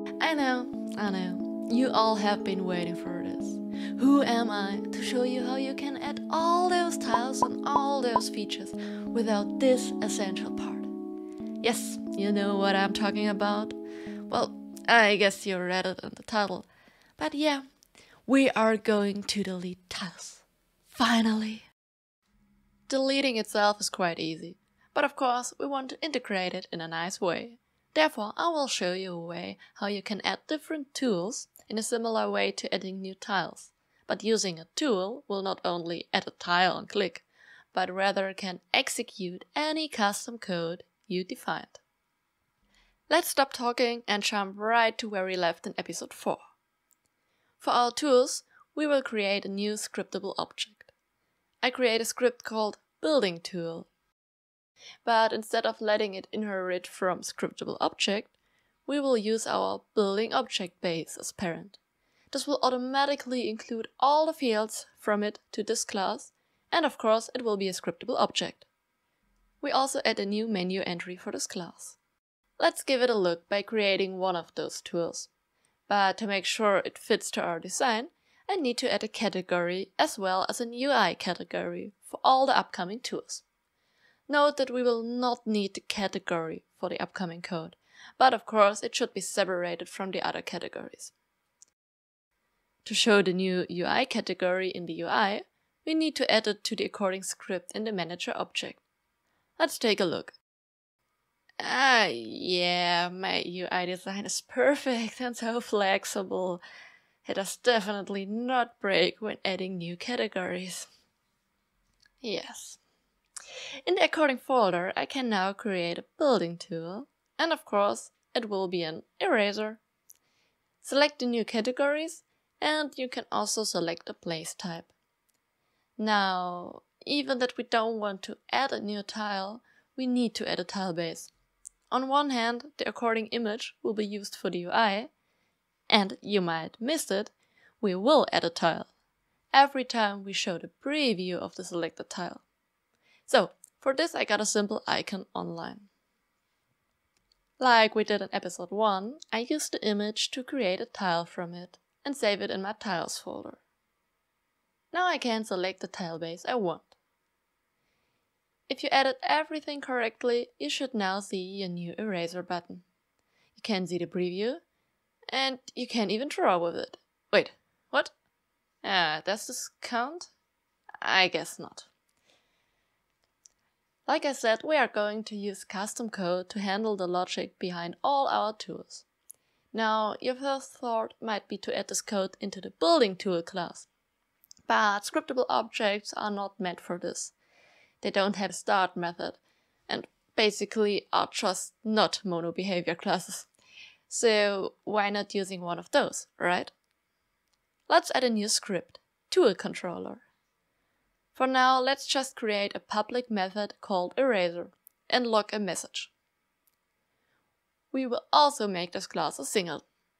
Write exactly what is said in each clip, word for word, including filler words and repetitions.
I know, I know, you all have been waiting for this. Who am I to show you how you can add all those tiles and all those features without this essential part? Yes, you know what I'm talking about. Well, I guess you read it in the title. But yeah, we are going to delete tiles. Finally! Deleting itself is quite easy, but of course we want to integrate it in a nice way. Therefore, I will show you a way how you can add different tools in a similar way to adding new tiles. But using a tool will not only add a tile and click, but rather can execute any custom code you defined. Let's stop talking and jump right to where we left in episode four. For our tools, we will create a new scriptable object. I create a script called BuildTool. But instead of letting it inherit from ScriptableObject, we will use our BuildingObject base as parent. This will automatically include all the fields from it to this class, and of course it will be a scriptable object. We also add a new menu entry for this class. Let's give it a look by creating one of those tools. But to make sure it fits to our design, I need to add a category as well as an U I category for all the upcoming tools. Note that we will not need the category for the upcoming code, but of course it should be separated from the other categories. To show the new U I category in the U I, we need to add it to the according script in the manager object. Let's take a look. Ah, yeah, my U I design is perfect and so flexible. It does definitely not break when adding new categories. Yes. In the according folder, I can now create a building tool, and of course, it will be an eraser. Select the new categories, and you can also select a place type. Now, even that we don't want to add a new tile, we need to add a tile base. On one hand, the according image will be used for the U I, and you might miss it, we will add a tile every time we show the preview of the selected tile. So, for this I got a simple icon online. Like we did in episode one, I used the image to create a tile from it and save it in my tiles folder. Now I can select the tile base I want. If you added everything correctly, you should now see your new eraser button. You can see the preview, and you can even draw with it. Wait, what? Ah, does this count? I guess not. Like I said, we are going to use custom code to handle the logic behind all our tools. Now, your first thought might be to add this code into the BuildTool class. But scriptable objects are not meant for this. They don't have a start method, and basically are just not mono-behavior classes. So why not using one of those, right? Let's add a new script, tool controller. For now, let's just create a public method called eraser and log a message. We will also make this class a single.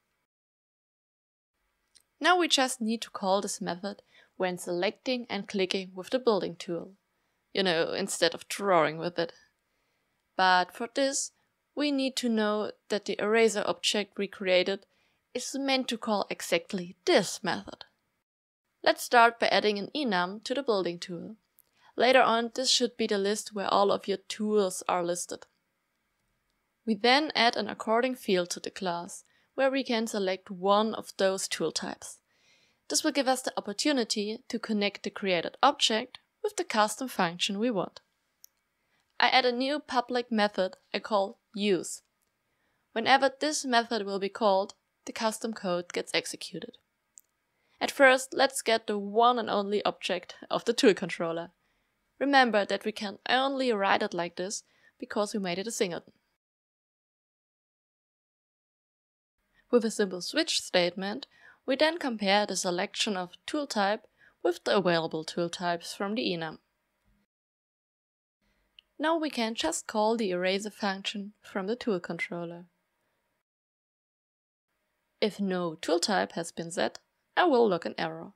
Now we just need to call this method when selecting and clicking with the building tool. You know, instead of drawing with it. But for this, we need to know that the eraser object we created is meant to call exactly this method. Let's start by adding an enum to the building tool. Later on, this should be the list where all of your tools are listed. We then add an according field to the class, where we can select one of those tool types. This will give us the opportunity to connect the created object with the custom function we want. I add a new public method I call use. Whenever this method will be called, the custom code gets executed. At first, let's get the one and only object of the tool controller. Remember that we can only write it like this because we made it a singleton. With a simple switch statement, we then compare the selection of tool type with the available tool types from the enum. Now we can just call the eraser function from the tool controller. If no tool type has been set, I will log an error.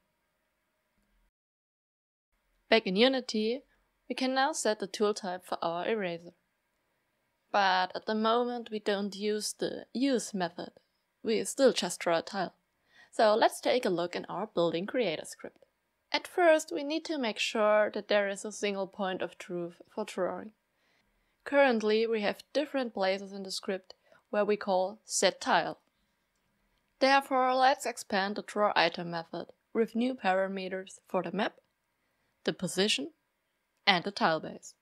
Back in Unity, we can now set the tool type for our eraser. But at the moment we don't use the use method, we still just draw a tile. So let's take a look in our building creator script. At first, we need to make sure that there is a single point of truth for drawing. Currently, we have different places in the script where we call setTile. Therefore, let's expand the drawItem method with new parameters for the map, the position, and the tile base.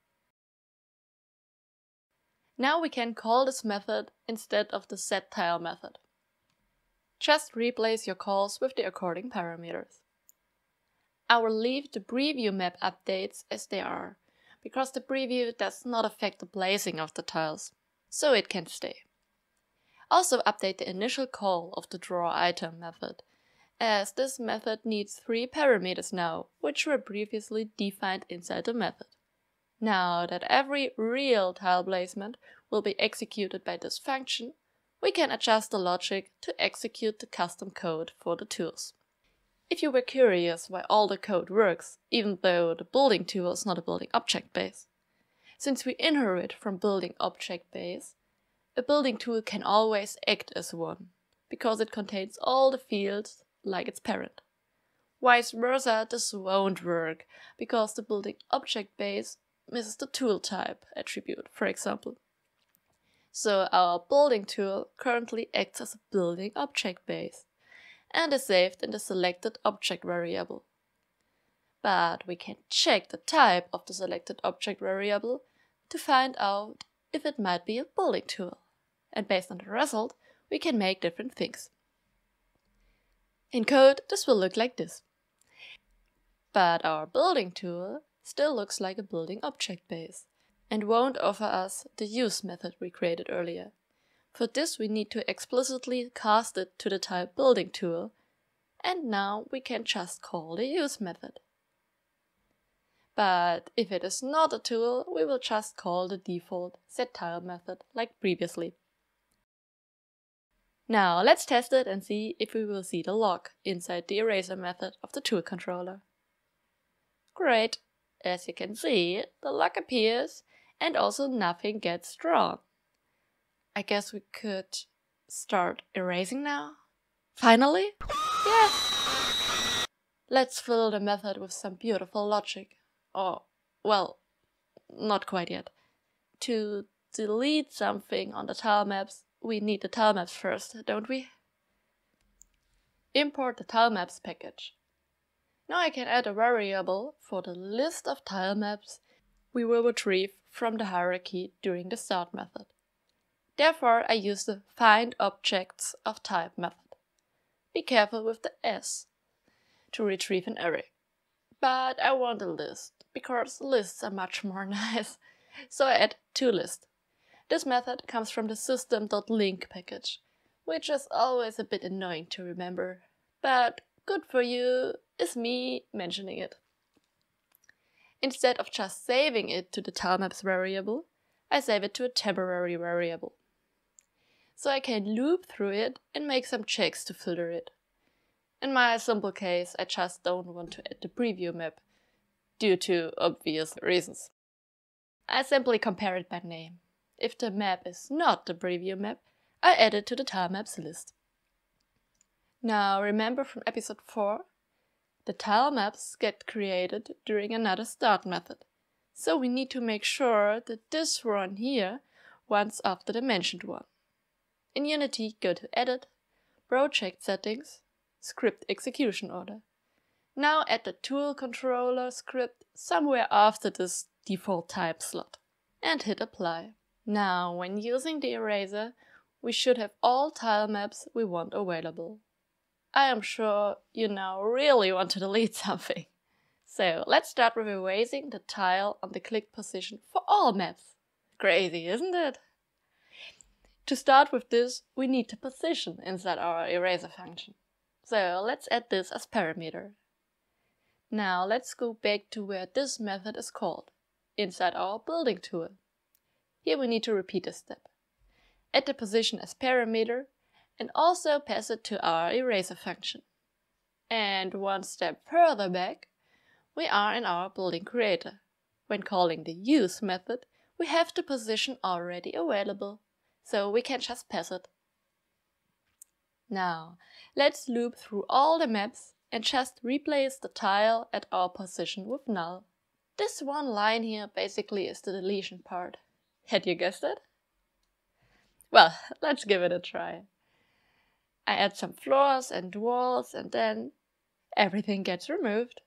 Now we can call this method instead of the setTile method. Just replace your calls with the according parameters. I will leave the preview map updates as they are, because the preview does not affect the placing of the tiles, so it can stay. Also update the initial call of the drawItem method, as this method needs three parameters now, which were previously defined inside the method. Now that every real tile placement will be executed by this function, we can adjust the logic to execute the custom code for the tools. If you were curious why all the code works, even though the building tool is not a building object base, since we inherit from building object base, a building tool can always act as one, because it contains all the fields like its parent. Vice versa, this won't work, because the building object base misses the tool type attribute, for example. So our building tool currently acts as a building object base, and is saved in the selected object variable. But we can check the type of the selected object variable to find out if it might be a building tool, and based on the result, we can make different things. In code, this will look like this. But our building tool still looks like a building object base, and won't offer us the use method we created earlier. For this we need to explicitly cast it to the type building tool, and now we can just call the use method. But if it is not a tool, we will just call the default setTile method like previously. Now let's test it and see if we will see the log inside the eraser method of the tool controller. Great! As you can see, the log appears and also nothing gets drawn. I guess we could start erasing now? Finally? Yes! Let's fill the method with some beautiful logic. Oh, well, not quite yet. To delete something on the tilemaps, we need the tilemaps first, don't we? Import the tilemaps package. Now I can add a variable for the list of tilemaps we will retrieve from the hierarchy during the start method. Therefore, I use the findObjectsOfType method. Be careful with the S to retrieve an array. But I want a list, because lists are much more nice. So I add toList. This method comes from the system.link package, which is always a bit annoying to remember. But good for you is me mentioning it. Instead of just saving it to the tilemaps variable, I save it to a temporary variable. So I can loop through it and make some checks to filter it. In my simple case, I just don't want to add the preview map, due to obvious reasons. I simply compare it by name. If the map is not the preview map, I add it to the tilemaps list. Now remember from episode four, the tilemaps get created during another start method. So we need to make sure that this run here runs after the mentioned one. In Unity, go to Edit, Project Settings, Script Execution Order. Now add the tool controller script somewhere after this default time slot and hit Apply. Now, when using the eraser, we should have all tilemaps we want available. I am sure you now really want to delete something. So let's start with erasing the tile on the click position for all maps. Crazy, isn't it? To start with this, we need the position inside our eraser function. So let's add this as parameter. Now let's go back to where this method is called, inside our building tool. Here we need to repeat this step. Add the position as parameter and also pass it to our eraser function. And one step further back, we are in our building creator. When calling the use method, we have the position already available, so we can just pass it. Now, let's loop through all the maps and just replace the tile at our position with null. This one line here basically is the deletion part. Had you guessed it? Well, let's give it a try. I add some floors and walls and then everything gets removed.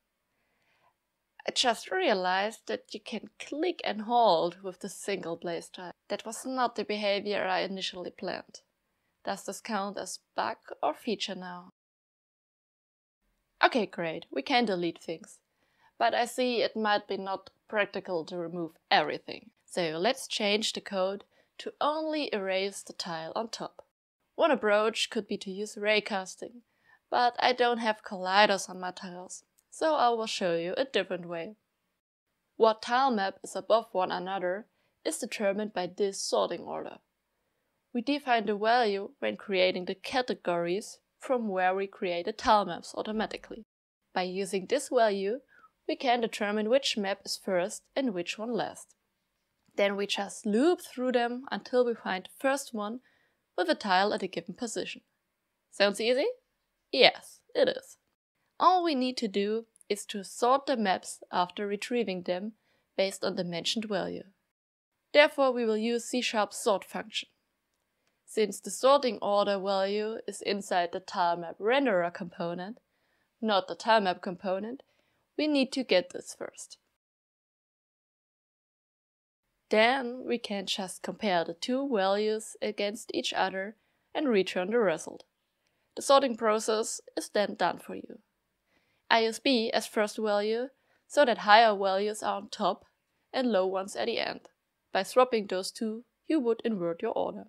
I just realized that you can click and hold with the single place tile. That was not the behavior I initially planned. Does this count as bug or feature now? Okay, great, we can delete things. But I see it might be not practical to remove everything. So let's change the code to only erase the tile on top. One approach could be to use raycasting, but I don't have colliders on my tiles, so I will show you a different way. What tilemap is above one another is determined by this sorting order. We define the value when creating the categories from where we created tilemaps automatically. By using this value, we can determine which map is first and which one last. Then we just loop through them until we find the first one with a tile at a given position. Sounds easy? Yes, it is. All we need to do is to sort the maps after retrieving them based on the mentioned value. Therefore, we will use C sharp sort function. Since the sorting order value is inside the tilemap renderer component, not the tilemap component, we need to get this first. Then we can just compare the two values against each other and return the result. The sorting process is then done for you. I use B as first value so that higher values are on top and low ones at the end. By swapping those two, you would invert your order.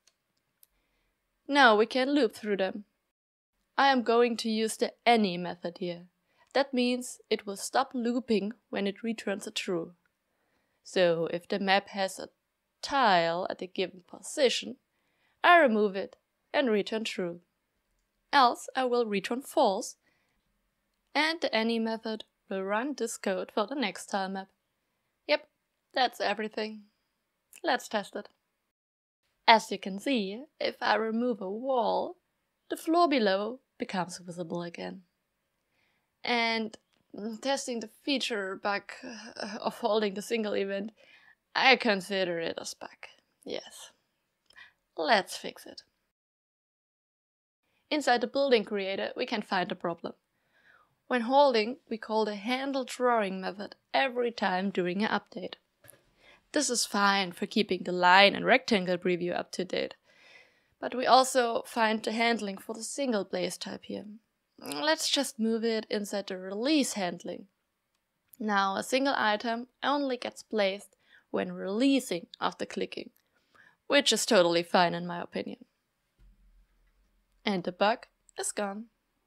Now we can loop through them. I am going to use the any method here. That means it will stop looping when it returns a true. So if the map has a tile at a given position, I remove it and return true. Else I will return false, and the any method will run this code for the next tilemap. Yep, that's everything. Let's test it. As you can see, if I remove a wall, the floor below becomes visible again. And testing the feature bug of holding the single event, I consider it a bug. Yes. Let's fix it. Inside the building creator, we can find the problem. When holding, we call the handle drawing method every time during an update. This is fine for keeping the line and rectangle preview up to date. But we also find the handling for the single place type here. Let's just move it inside the release handling. Now a single item only gets placed when releasing after clicking, which is totally fine in my opinion. And the bug is gone.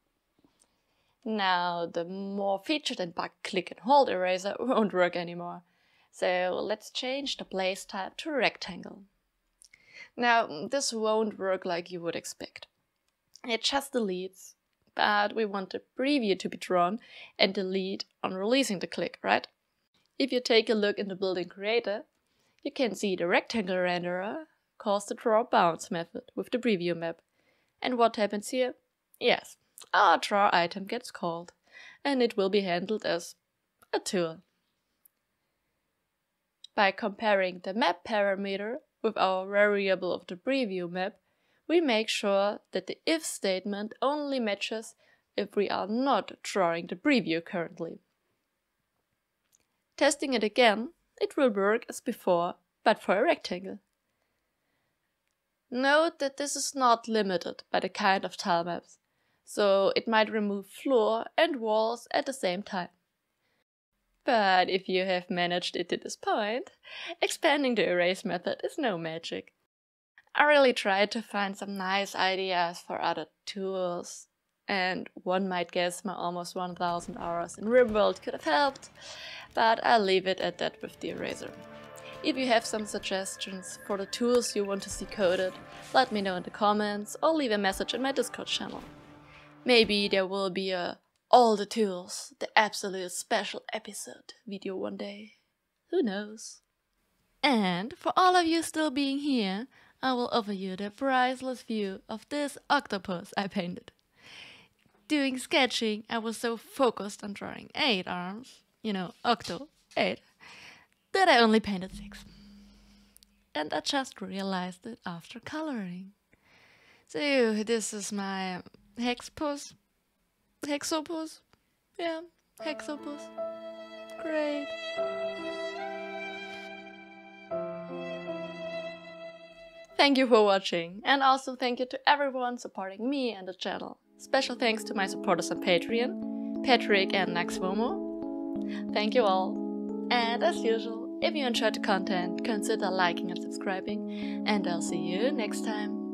Now the more featured and bug click and hold eraser won't work anymore. So let's change the place type to rectangle. Now this won't work like you would expect. It just deletes, but we want the preview to be drawn and delete on releasing the click, right? If you take a look in the building creator, you can see the rectangle renderer calls the draw bounce method with the preview map. And what happens here? Yes, our draw item gets called, and it will be handled as a tool. By comparing the map parameter with our variable of the preview map, we make sure that the if statement only matches if we are not drawing the preview currently. Testing it again, it will work as before, but for a rectangle. Note that this is not limited by the kind of tilemaps, so it might remove floor and walls at the same time. But if you have managed it to this point, expanding the erase method is no magic. I really tried to find some nice ideas for other tools, and one might guess my almost one thousand hours in RimWorld could have helped, but I'll leave it at that with the eraser. If you have some suggestions for the tools you want to see coded, let me know in the comments or leave a message in my Discord channel. Maybe there will be a all the tools, the absolute special episode video one day. Who knows? And for all of you still being here, I will offer you the priceless view of this octopus I painted. Doing sketching, I was so focused on drawing eight arms, you know, octo, eight, that I only painted six. And I just realized it after coloring. So this is my hexpus, hexopus, yeah, hexopus, great. Thank you for watching, and also thank you to everyone supporting me and the channel. Special thanks to my supporters on Patreon, Patrick and Naxvomo. Thank you all. And as usual, if you enjoyed the content, consider liking and subscribing, and I'll see you next time.